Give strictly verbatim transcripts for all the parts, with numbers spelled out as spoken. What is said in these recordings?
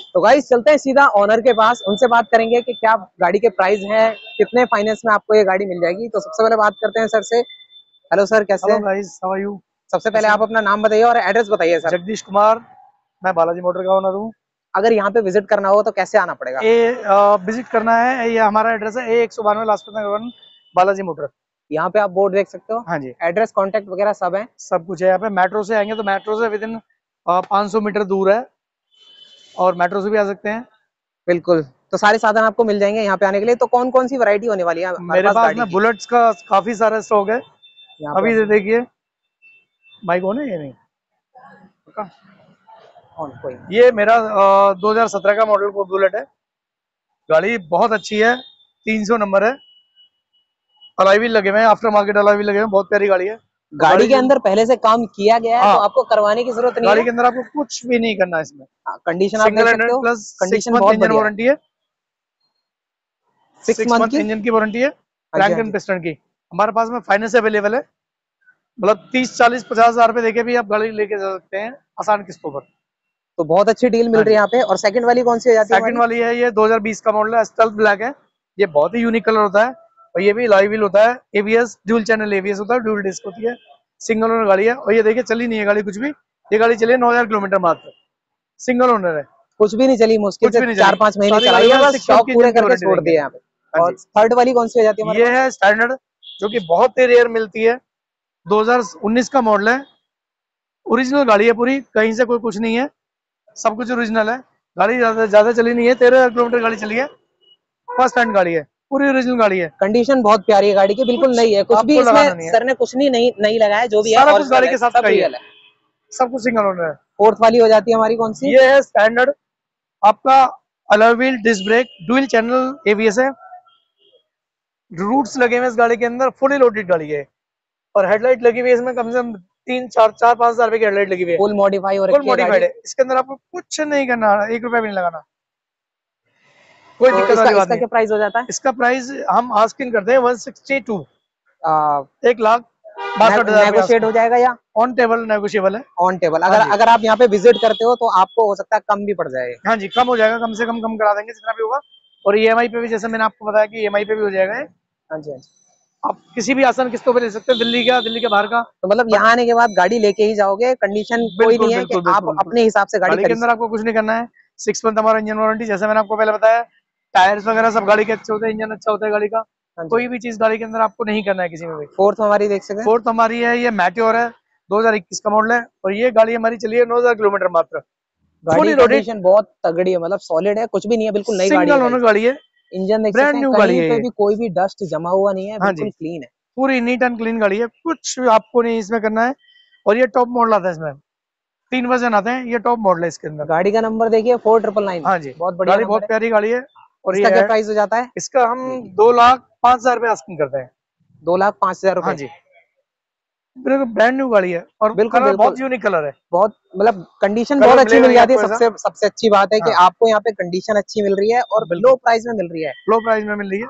तो गाइस चलते हैं सीधा ऑनर के पास, उनसे बात करेंगे कि क्या गाड़ी के प्राइस हैं, कितने फाइनेंस में आपको ये गाड़ी मिल जाएगी। तो सबसे पहले बात करते हैं सर से। हेलो सर, कैसे हेलो हैं? Guys, how are you? सबसे पहले कैसे आप हो? अपना नाम बताइए और एड्रेस बताइए सर। जगदीश कुमार। मैं बालाजी मोटर का ओनर हूँ। अगर यहाँ पे विजिट करना हो तो कैसे आना पड़ेगा? ए विजिट करना है, ये हमारा एड्रेस है ए एक सौ बानवे लाजपत नगर वन, बालाजी मोटर। यहाँ पे आप बोर्ड देख सकते हो, हाँ जी, एड्रेस कॉन्टेक्ट वगैरह सब है। सब कुछ है यहाँ पे। मेट्रो से आएंगे तो मेट्रो से विद इन पाँच सौ मीटर दूर है, और मेट्रो से भी आ सकते हैं। बिल्कुल, तो सारे साधन आपको मिल जाएंगे यहाँ पे आने के लिए। तो कौन कौन सी वैरायटी होने वाली है हमारे मेरे पास पास गाड़ी में की? बुलेट्स का काफी सारा स्टॉक है। यहाँ पे अभी ये देखिए, बाइक हो ना ये नहीं पक्का? ऑन कोई ये मेरा दो हजार सत्रह का मॉडल को बुलेट है। गाड़ी बहुत अच्छी है, तीन सौ नंबर है। अलॉय व्हील लगे हुए हैं, आफ्टर मार्केट अलॉय व्हील लगे हुए हैं, बहुत प्यारी गाड़ी है। और गाड़ी गाड़ी के जो, अंदर पहले से काम किया गया है तो हाँ, आपको करवाने की जरूरत नहीं गाड़ी है। के अंदर आपको कुछ भी नहीं करना है इसमें। कंडीशन आप सिंगल देख सकते हैंडेड हो, प्लस सिक्स कंडीशन मंथ बहुत इंजन बढ़िया है। वारंटी है। सिक्स सिक्स मंथ मंथ की। इंजन की वारंटी है। हाँ जी क्रैंक हाँ एंड जी। पिस्टन की हमारे पास में फाइनेंस अवेलेबल है। मतलब तीस चालीस पचास हजार रुपए देके भी आप गाड़ी लेके जा सकते हैं आसान किस्तों पर। तो बहुत अच्छी डील मिल हाँ रही है जी। यहाँ पे। और सेकंड वाली कौन सी हो जाती है सेकंड हमारी? वाली है, ये दो हजार बीस का मॉडल है, स्टेल्थ ब्लैक है। ये बहुत ही यूनिक कलर होता है, और ये भी अलॉय व्हील होता है, एबीएस ड्यूल चैनल एबीएस होता है, ड्यूल डिस्क होती है, सिंगल ओनर गाड़ी है। और ये देखिए, चली नहीं है गाड़ी कुछ भी। ये गाड़ी चली है नौ हजार किलोमीटर मात्र, सिंगल ओनर है। कुछ भी नहीं चली, मुश्किल कुछ से भी नहीं चार चली, पांच महीने सारी चलाई गाड़ियों है, में बस सिक्स मंथ शौक की पूरे इंजन की करके वारंटी छोड़ देंगे। दिए यहाँ पे। हाँ और जी। थर्ड वाली कौन सी हो जाती है हमारे ये पास? है स्टैंडर्ड, जो कि बहुत ही रेयर मिलती है। दो हजार उन्नीस का मॉडल है, ओरिजिनल गाड़ी है पूरी, कहीं से कोई कुछ नहीं है, सब कुछ ओरिजिनल है। गाड़ी ज्यादा ज्यादा चली नहीं है, तेरह हजार किलोमीटर गाड़ी चली है। फर्स्ट हैंड गाड़ी है, पूरी ओरिजिनल गाड़ी है। कंडीशन बहुत प्यारी है गाड़ी की, बिल्कुल कुछ नई है, कुछ भी आपको इसमें लगाना नहीं है, सर ने कुछ नहीं नहीं नहीं लगाया, जो भी है सारा कुछ ओरिजिनल गाड़ी है, के साथ सब का ही है, रियल है। सब कुछ सिंगल ओनर है। फोर्थ वाली हो जाती है हमारी कौन सी? ये है स्टैंडर्ड आपका, alloy wheel, disc brake, dual channel ABS है। रूट्स लगे हुए इस गाड़ी के अंदर, फुली लोडेड गाड़ी है। और हेडलाइट लगी हुई है इसमें, कम से कम तीन चार चार पांच हजार रुपए की हेडलाइट लगी हुई है। फुल मॉडिफाई हो फुल रखी है मॉडिफाइड गाड़ी। है, इसके अंदर आपको कुछ नहीं करना, एक रुपया भी नहीं लगाना, कोई तो दिक्कत इसका वाली बात इसका नहीं है। क्या प्राइस हो जाता है? इसका प्राइस हम आस्किंग करते हैं वन सिक्सटी टू, आ, एक लाख ने, बासठ हजार रुपये नेगोशिएट हो आस्किंग। जाएगा या ऑन टेबल नेगोशिएबल है। On table? हाँ अगर जी, अगर आप यहाँ पे विजिट करते हो तो आपको हो सकता है कम भी पड़ जाए। हाँ जी, कम हो जाएगा, कम से कम कम करा देंगे जितना भी होगा। और ईएमआई पे भी, जैसे मैंने आपको बताया कि ईएमआई पे भी हो जाएगा ये। हाँ जी हाँ जी। आप किसी भी आसान किस्तों पे ले सकते हैं, दिल्ली का, दिल्ली के बाहर का। तो मतलब बट यहाँ आने के बाद गाड़ी लेके ही जाओगे, कंडीशन कोई बिल्कुल नहीं है कि बिल्कुल आप बिल्कुल बिल्कुल, अपने हिसाब से गाड़ी गाड़ी के खरीद अंदर सकते आपको कुछ नहीं करना है। सिक्स मंथ हमारा इंजन वारंटी, जैसे मैंने आपको पहले बताया। टायर्स वगैरह सब गाड़ी के अच्छे होते हैं, इंजन अच्छा होता है गाड़ी का। हो। हाँ जी। कोई भी चीज गाड़ी के अंदर आपको नहीं करना है किसी में भी। फोर्थ हमारी देख सकते हैं। फोर्थ हमारी है, ये मैट्योर है, दो हजार इक्कीस का मॉडल है। और ये गाड़ी हमारी चली है नौ हजार किलोमीटर मात्र, गाड़ी फुली लोडेड, कंडीशन बहुत तगड़ी है, मतलब सॉलिड है, कुछ भी नहीं है, बिल्कुल नई गाड़ी है सिंगल ओनर गाइस। गाड़ी है, इंजन देख सकते ब्रांड हैं, न्यू गाड़ी कहीं है पे ये। भी कोई भी डस्ट जमा हुआ नहीं है, हाँ जी, बिल्कुल क्लीन है। पूरी नीट एंड क्लीन गाड़ी है, कुछ आपको नहीं इसमें करना है। और ये टॉप मॉडल आता है, इसमें तीन वर्जन आते हैं, ये टॉप मॉडल है इसके अंदर। गाड़ी का नंबर देखिए, फोर ट्रिपल नाइन, हाँ जी, बहुत बढ़िया गाड़ी नंबर बहुत है। प्यारी गाड़ी है। और इसका ये क्या है, प्राइस हो जाता है? इसका हम दो लाख पांच हजार रुपये आस्किंग करते हैं। दो लाख पांच हजार हाँ रुपए जी, बिल्कुल ब्रांड न्यू गाड़ी है, और बिल्कुल कलर बिल्कुल। बहुत यूनिक कलर है। बहुत मतलब कंडीशन बहुत कलर अच्छी मिलेगा मिल नहीं जाती है, आपको ऐसा। सबसे सबसे अच्छी बात है कि हाँ, आपको यहाँ पे कंडीशन अच्छी मिल रही है और लो बिल्कुल प्राइस में मिल रही है। लो प्राइस में मिल रही है।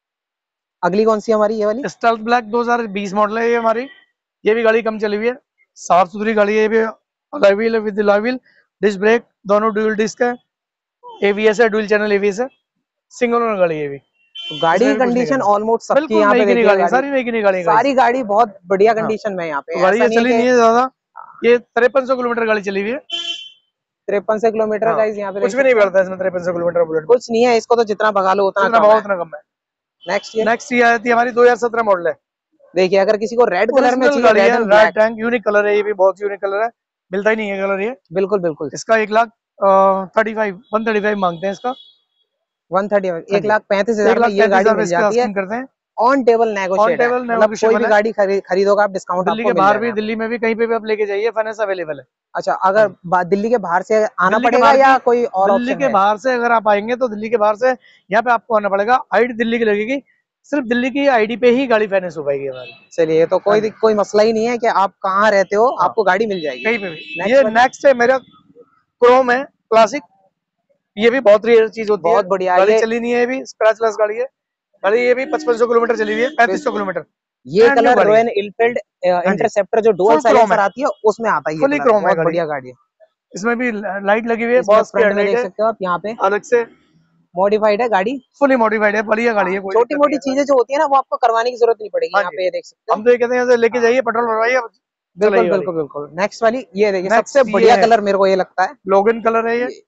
अगली कौन सी हमारी, ये वाली? स्टेल्थ ब्लैक दो हजार बीस मॉडल है ये हमारी। ये भी गाड़ी कम चली हुई है, साफ सुथरी गाड़ी है। ये भी alloy wheel with alloy wheel, disc brake दोनों ड्यूल डिस्क है, एबीएस है, ड्यूल चैनल एबीएस है, सिंगल ओनर गाड़ी है ये भी। तो गाड़ी इसमें की भी कुछ नहीं कंडीशन करना, ऑलमोस्ट सबकी बिल्कुल यहाँ नई पे की नई देखिए, गाड़ी है, गाड़ी सारी नई की नई गाड़ी है गाइस। सारी गाड़ी बहुत बढ़िया हाँ, कंडीशन में है यहाँ पे, तो गाड़ी ऐसा ये नहीं है चली कि। नहीं है ज्यादा, ये तिरपन सौ किलोमीटर गाड़ी चली हुई है। तिरपन सौ किलोमीटर हाँ, का यहाँ पे देख कुछ भी नहीं सकते हैं। बढ़ता इसमें तिरपन सौ किलोमीटर बुलेट में, कुछ नहीं है, इसको तो जितना भगा लो उतना जितना कम भाव है। उतना कम है। नेक्स्ट ये नेक्स्ट ये आती है हमारी दो हजार सत्रह मॉडल है, देखिए, अगर किसी को रेड कलर में ओरिजिनल चाहिए, गाड़ी रेड है, and red black. Tank, unique colour है, ये भी बहुत यूनिक कलर है, मिलता ही नहीं है कलर ये। बिल्कुल बिल्कुल। इसका एक lakh thirty five one thirty five मांगते हैं इसका। वन थर्टी, हाँ एक जी, लाख पैंतीस एक हजार में लाख ये पैंतीस गाड़ी हजार रुपये मिल इस पे जाती है। आस्किंग करते हैं। ऑन टेबल ऑन नेगोशिएट है, टेबल मतलब कोई भी नेगोशिएबल है, गाड़ी खरी, खरीदोगे आप, डिस्काउंट दिल्ली आपको के मिल बाहर जाएगा भी, यहाँ पे। दिल्ली में भी कहीं पे भी आप लेके जाइए, फाइनेंस अवेलेबल है। अच्छा, हाँ अगर जी, बा- दिल्ली के बाहर से आना दिल्ली के पड़ेगा बाहर की, या कोई और दिल्ली ऑप्शन के है? बाहर से अगर आप आएंगे तो दिल्ली के बाहर से यहाँ पे आपको आना पड़ेगा, आईडी दिल्ली की लगेगी, सिर्फ दिल्ली की आईडी पे ही गाड़ी फाइनेंस हो पाएगी हमारी। चलिए, तो हाँ कोई जी, दिक- कोई मसला ही नहीं है कि आप कहाँ रहते हो, हाँ, आपको गाड़ी मिल जाएगी। कहीं पे भी। नेक्स्ट ये वाली नेक्स्ट है मेरा क्रोम है, क्लासिक। ये भी बहुत रेयर चीज होती है, बहुत बढ़िया गाड़ी ये चली नहीं है, ये भी स्क्रैच लेस गाड़ी है। गाड़ी ये भी पचपन सौ किलोमीटर चली हुई है, पैंतीस सौ किलोमीटर, ये ब्रांड न्यू कलर गाड़ी है। रॉयल एनफील्ड हाँ जी, इंटरसेप्टर जो डुअल फुल क्रोम साइलेंसर है, आती है उसमें आता है, ये फुली कलर क्रोम है बहुत गाड़ी, बढ़िया गाड़ी है। इसमें भी लाइट लगी हुई है, इसमें बॉस की फ्रंट में हेडलाइट देख है सकते हो आप यहाँ पे, अलग से, मॉडिफाइड है गाड़ी। फुली मॉडिफाइड है, बढ़िया गाड़ी है, कोई छोटी दिक्कत नहीं मोटी है सर। चीजें जो होती है ना वो आपको करवाने की जरूरत नहीं पड़ेगी, हाँ यहाँ जी, पे ये देख सकते हो। हम तो ये कहते हैं ऐसे लेके हाँ, जाइए, पेट्रोल भरवाइए, अब बिल्कुल चलाइए गाड़ी। बिल्कुल बिल्कुल। नेक्स्ट वाली ये देखिए, सबसे नेक्स्ट ये बढ़िया है, कलर मेरे को ये लगता है लोगन कलर है ये ये।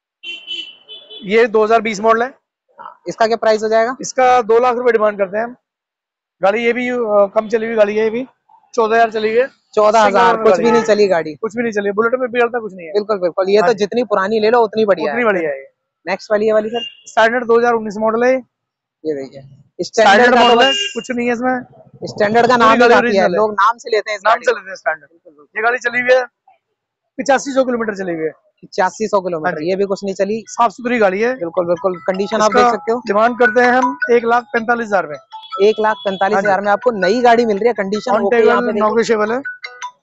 ये दो हज़ार बीस मॉडल है। इसका क्या प्राइस हो जाएगा? इसका दो लाख रुपए डिमांड करते हैं हम। गाड़ी ये भी अ, कम चली हुई गाड़ी है, ये भी चौदह हजार चली हुई है। चौदह सिंगल हजार ओनर कुछ गाड़ी भी है नहीं ये, चली गाड़ी। कुछ भी नहीं चली, बुलेट में बिगड़ता कुछ नहीं है। बिल्कुल बिल्कुल, ये हाँ तो जी, जितनी पुरानी ले लो उतनी बढ़िया उतनी है। बढ़िया है ये। नेक्स्ट वाली ये वाली सर, स्टैंडर्ड दो हज़ार उन्नीस मॉडल है ये। ये देखिए स्टैंडर्ड स्टैंडर्ड का तो मॉडल है, बस, कुछ नहीं है इसमें, स्टैंडर्ड का पूरी नाम ही गाड़ी काफी है, ओरिजिनल है, लोग नाम से लेते हैं इस नाम गाड़ी से को। लेते हैं स्टैंडर्ड। बिल्कुल बिल्कुल। ये गाड़ी चली हुई है पिचासी सौ किलोमीटर चली हुई है। पचासी सौ हाँ किलोमीटर, जी, ये भी कुछ नहीं चली। साफ सुथरी गाड़ी है। बिल्कुल बिल्कुल, कंडीशन आप इसका देख सकते हो। डिमांड करते हैं हम एक लाख पैंतालीस हजार में। एक लाख पैंतालीस हाँ जी, हजार में आपको नई गाड़ी मिल रही है, कंडीशन ऑन ओके। यहाँ टेबल पे देखिए, नॉगेशिएबल है।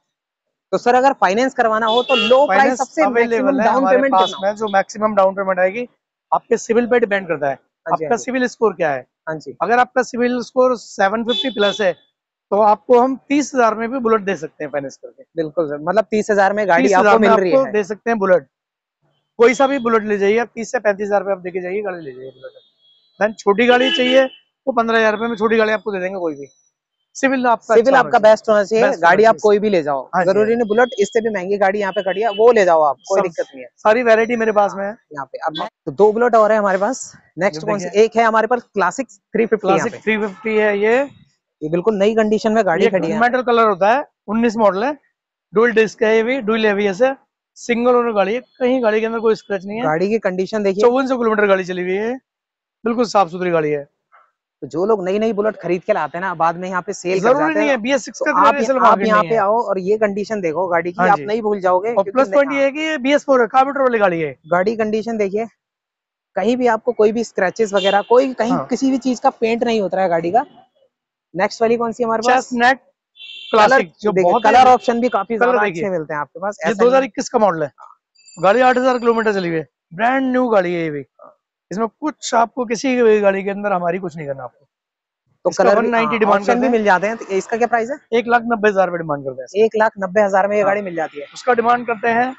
तो सर अगर फाइनेंस करवाना हो तो लो प्राइस फाइनेंस सबसे मैक्सिमम अवेलेबल है डाउन हमारे पेमेंट पास कितना में, होगा? जो मैक्सिमम डाउन पेमेंट आएगी आपके सिविल पे डिपेंड करता है। हाँ जी हाँ आपका जी सिविल स्कोर क्या है? हाँ जी। अगर आपका CIBIL score seven fifty plus है तो आपको हम तीस हजार में भी बुलेट दे सकते हैं फाइनेंस करके। बिल्कुल सर, मतलब तीस हजार में गाड़ी तीस आपको हजार में मिल रही आपको है। दे सकते हैं बुलेट, कोई सा भी बुलेट ले जाइए आप, तीस से पैंतीस हजार रुपये आप देके जाइए, गाड़ी ले जाइए बुलेट। देन छोटी गाड़ी चाहिए वो पंद्रह हजार रुपये में छोटी गाड़ी आपको दे देंगे कोई भी। सिविल आपका अच्छा सिविल होना आपका चाहिए, बेस्ट होना चाहिए, बेस्ट होना गाड़ी आप चाहिए। कोई भी ले जाओ, हाँ जी, हाँ जरूरी जी, नहीं बुलेट, इससे भी महंगी गाड़ी यहाँ पे खड़ी है वो ले जाओ आप, कोई सब दिक्कत नहीं है। सारी वैरायटी मेरे पास में है। यहाँ पे अब तो दो बुलेट और है हमारे पास। ये नेक्स्ट कौन सी? देखिए एक है हमारे पास क्लासिक थ्री फिफ्टी यहाँ क्लासिक पे, थ्री फिफ्टी है ये ये बिल्कुल नई कंडीशन में गाड़ी ये खड़ी है गन यहाँ पे। मेटल कलर होता है, उन्नीस मॉडल है, डुअल डिस्क है, ये भी डुअल एबीएस है, सिंगल ओनर गाड़ी है, कहीं गाड़ी के अंदर कोई स्क्रैच नहीं है। गाड़ी की कंडीशन देखिए। चौवन सौ किलोमीटर गाड़ी चली हुई है, बिल्कुल साफ सुथरी गाड़ी है। तो जो लोग नई नई बुलेट खरीद के लाते हैं ना, बाद में यहाँ पे सेल कर जरूरी जाते नहीं हैं, है बी एस सिक्स तो का आप रीसेल आप मार्केट यहाँ नहीं पे है। आओ और ये कंडीशन देखो गाड़ी की, हाँ आप जी, नहीं भूल जाओगे और क्योंकि प्लस पॉइंट ये हाँ, है कि ये बी एस फोर है, कार्बोरेटर वाली गाड़ी है। गाड़ी कंडीशन देखिए, कहीं भी आपको कोई भी स्क्रैचेस वगैरह, कोई कहीं हाँ, किसी भी चीज का पेंट नहीं होता है गाड़ी का। नेक्स्ट वाली कौन सी है हमारे पास? चेस्टनट कलर क्लासिक जो देखिए, बहुत ही, कलर ऑप्शन भी काफी कलर ज्यादा देखिए, अच्छे मिलते हैं आपके पास, ये ऐसा नहीं है। दो हज़ार इक्कीस का मॉडल है, गाड़ी आठ हज़ार किलोमीटर चली हुई है, ब्रांड न्यू गाड़ी है ये भी। इसमें कुछ आपको किसी भी गाड़ी के अंदर हमारी कुछ नहीं करना आपको। तो इसका कलर भी, वन नाइनटी डिमांड ऑप्शन करते भी हैं, मिल जाते हैं, तो इसका क्या प्राइस है? एक लाख नब्बे हजार रुपये डिमांड करते हैं इसका। एक लाख नब्बे हजार में ये हाँ, गाड़ी मिल जाती है। उसका डिमांड करते हैं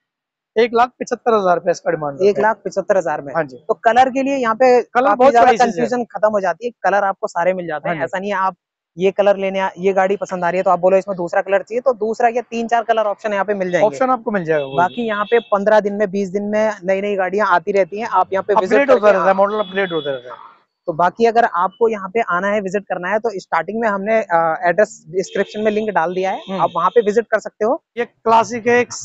एक लाख पचहत्तर हजार रुपये इसका डिमांड एक करते हैं। लाख पचहत्तर हजार में। हाँ जी, तो कलर के लिए यहाँ पे कलर काफी बहुत ज्यादा चॉइसेस है। कंफ्यूजन खत्म हो जाती है, कलर आपको सारे मिल जाते हाँ हैं, जी, ऐसा नहीं है आप ये कलर लेने आ, ये गाड़ी पसंद आ रही है तो आप बोलो इसमें दूसरा कलर चाहिए, तो दूसरा क्या तीन चार कलर ऑप्शन यहाँ पे मिल जाएंगे। ऑप्शन आपको मिल जाएगा, कोई भी बाकी यहाँ पे पंद्रह दिन में बीस दिन में नई नई गाड़ियां आती रहती हैं, आप यहाँ पे विजिट अपग्रेड होता करके रहता है, हाँ। मॉडल अपग्रेड होता रहता है। तो बाकी अगर आपको यहाँ पे आना है, विजिट करना है, तो स्टार्टिंग में हमने एड्रेस डिस्क्रिप्शन में लिंक डाल दिया है, आप वहाँ पे विजिट कर सकते हो। ये क्लासिक एक्स,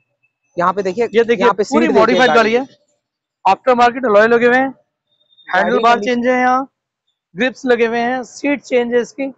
यहाँ पे देखिए, ये देखिए यहाँ पे पूरी सीट देखिए मॉडिफाइड गाड़ी गाड़ी की, है, आफ्टर मार्केट अलॉय लगे हुए हैं, हैंडल गाड़ी बार कंडीशन। चेंज है, यहाँ ग्रिप्स लगे हुए हैं, सीट चेंज है इसकी,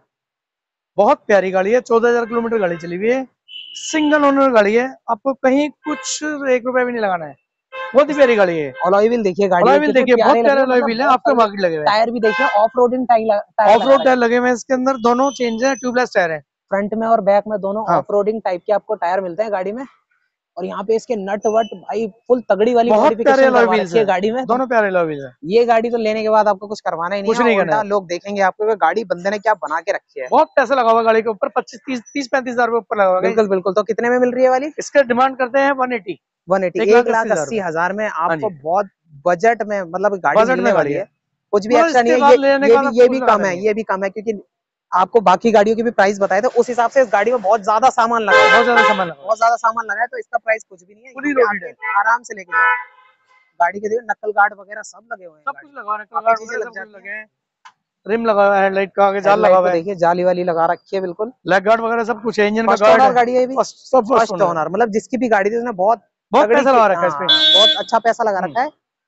बहुत प्यारी गाड़ी है, चौदह हजार किलोमीटर गाड़ी चली हुई है, सिंगल ओनर गाड़ी है, आपको कहीं कुछ एक रुपया भी नहीं लगाना है, बहुत ही प्यारी गाड़ी है। अलॉय व्हील देखिए गाड़ी अलॉय के व्हील कितने देखिए, बहुत प्यारे लग रहे प्यारे हैं, अलॉय मतलब व्हील है, बहुत आफ्टर तगड़े। मार्केट लगे हुए हैं। टायर भी देखिए, ऑफ रोडिंग टायर ऑफ लगा रोड रखा टायर है, लगे हुए हैं इसके अंदर, दोनों चेंज है, ट्यूबलेस टायर है। फ्रंट में और बैक में दोनों हाँ, ऑफ रोडिंग टाइप के आपको टायर मिलते हैं गाड़ी में। और यहाँ पे इसके नट वट भाई फुल तगड़ी वाली बहुत प्यारे मॉडिफिकेशन अलॉय करवा व्हील्स रखी है है, गाड़ी में, तो दोनों प्यारे अलॉय व्हील्स है, ये गाड़ी तो लेने के बाद आपको कुछ करवाना ही नहीं कुछ है, नहीं करना उल्टा है। लोग देखेंगे आपको कि गाड़ी बंदे ने क्या बना के रखी है। बहुत पैसा लगा हुआ गाड़ी के ऊपर, पच्चीस तीस तीस पैंतीस हजार रुपये ऊपर लगा हुआ है। बिल्कुल बिल्कुल, तो कितने में मिल रही है वाली? इसका डिमांड करते हैं वन एटी, वन एटी, एक लाख एक अस्सी लाख हजार अस्सी रुपए। हजार में हाँ आपको जी, बहुत बजट में मतलब गाड़ी बजट मिलने में गाड़ी वाली है, है, कुछ भी मतलब एक्स्ट्रा नहीं इसके है। बाद ये लेने के ये बाद भी आपको ये कुछ भी कम लगाना है, नहीं है। ये भी कम है क्योंकि आपको बाकी गाड़ियों की भी प्राइस बताए थे, उस हिसाब से इस गाड़ी में बहुत ज्यादा सामान लगा है, बहुत ज्यादा सामान लगा, बहुत ज्यादा सामान लगा है, तो इसका प्राइस कुछ भी नहीं है। पूरी यहाँ पे लोडेड है, आके आराम से लेके जाओ गाड़ी के, देखो नक्कल गार्ड वगैरह सब लगे हुए हैं सब गाड़ी कुछ में, लगा रखा है, काफी गार्ड चीजें वगैरह लग सब कुछ जाती लगे हैं। हैं, रिम लगा हुआ है, हेडलाइट का आगे जाल लगा हेडलाइट हुआ को है, देखिए, जाली वाली लगा रखी है बिल्कुल। लेग गार्ड वगैरह सब कुछ है, इंजन का फर्स्ट गार्ड ओनर है, गाड़ी है ये भी, फर्स्ट सब फर्स्ट फर्स्ट ओनर है। ओनर, मतलब जिसकी भी गाड़ी थी उसने बहुत बहुत तगड़ी पैसा की- लगा रखा है इस हाँ, पे। बहुत अच्छा पैसा लगा हम्म, रखा है।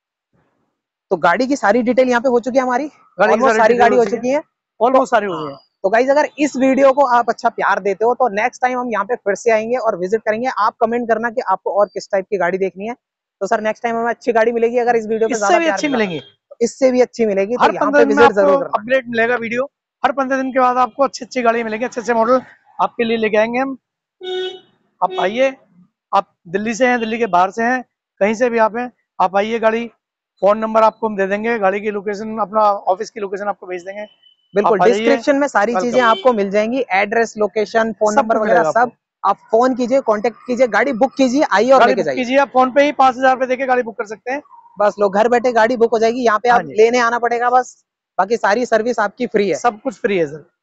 तो गाड़ी की सारी डिटेल यहाँ पे हो चुकी है हमारी, गाड़ी की ऑलमोस्ट सारी सारी डिटेल गाड़ी हो हो चुकी है, चुकी है। तो ऑलमोस्ट सारी हो गई हाँ, है। तो गाइज अगर इस वीडियो को आप अच्छा प्यार देते हो तो नेक्स्ट टाइम हम यहाँ पे फिर से आएंगे और विजिट करेंगे। आप कमेंट करना कि आपको और किस टाइप की गाड़ी देखनी है, तो सर नेक्स्ट टाइम हमें अच्छी गाड़ी मिलेगी अगर इस वीडियो पे इससे ज्यादा भी प्यार अच्छी मिला मिलेंगी, तो इससे भी अच्छी मिलेगी, तो हर यहाँ पंद्रह पे दिन में विजिट आपको जरूर करना। अपडेट मिलेगा वीडियो, हर पंद्रह दिन के बाद आपको अच्छी अच्छी गाड़ी मिलेंगी, अच्छे अच्छे मॉडल आपके लिए लेके आएंगे हम। आप आइए, आप दिल्ली से हैं, दिल्ली के बाहर से हैं, कहीं से भी आप हैं, आप आइए, गाड़ी फोन नंबर आपको हम दे देंगे, गाड़ी की लोकेशन, अपना ऑफिस की लोकेशन आपको भेज देंगे, बिल्कुल आप आ जाइए, डिस्क्रिप्शन में सारी चीजें वेलकम, आपको मिल जाएंगी, एड्रेस, लोकेशन, फोन सब नंबर कुछ वगैरह मिलेगा सब आपको। आप फोन कीजिए, कांटेक्ट कीजिए, गाड़ी बुक कीजिए, आइए और गाड़ी लेके बुक जाइए। कीजिए, आप फोन पे ही पांच हजार रुपए देके गाड़ी बुक कर सकते हैं। बस लोग घर बैठे गाड़ी बुक हो जाएगी, यहाँ पे हाँ आप जी, लेने आना पड़ेगा बस, बाकी सारी सर्विस आपकी फ्री है। सब कुछ फ्री है सर।